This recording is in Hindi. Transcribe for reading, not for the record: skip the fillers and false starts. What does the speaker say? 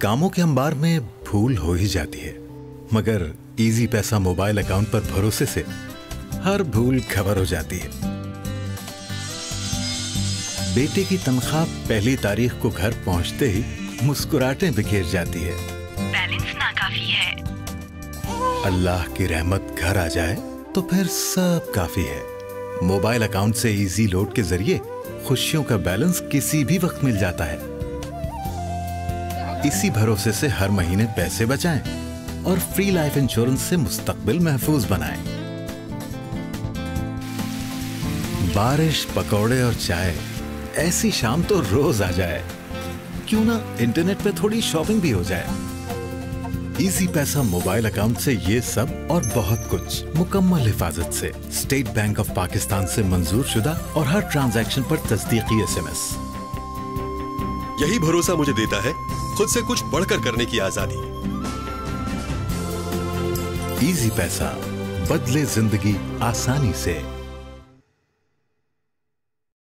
कामों के अंबार में भूल हो ही जाती है, मगर इजी पैसा मोबाइल अकाउंट पर भरोसे से हर भूल कवर हो जाती है। बेटे की तनख्वाह पहली तारीख को घर पहुंचते ही मुस्कुराहटें बिखेर जाती है। बैलेंस नाकाफी है। अल्लाह की रहमत घर आ जाए तो फिर सब काफी है। मोबाइल अकाउंट से इजी लोड के जरिए खुशियों का बैलेंस किसी भी वक्त मिल जाता है। इसी भरोसे से हर महीने पैसे बचाएं और फ्री लाइफ इंश्योरेंस से मुस्तकबिल महफूज बनाएं। बारिश, पकौड़े और चाय, ऐसी शाम तो रोज आ जाए। क्यों ना इंटरनेट पे थोड़ी शॉपिंग भी हो जाए। इजी पैसा मोबाइल अकाउंट से ये सब और बहुत कुछ मुकम्मल हिफाजत से स्टेट बैंक ऑफ पाकिस्तान से मंजूर शुदा और हर ट्रांजैक्शन पर तस्दीकी SMS। यही भरोसा मुझे देता है खुद से कुछ बढ़कर करने की आजादी। इजी पैसा, बदले जिंदगी आसानी से।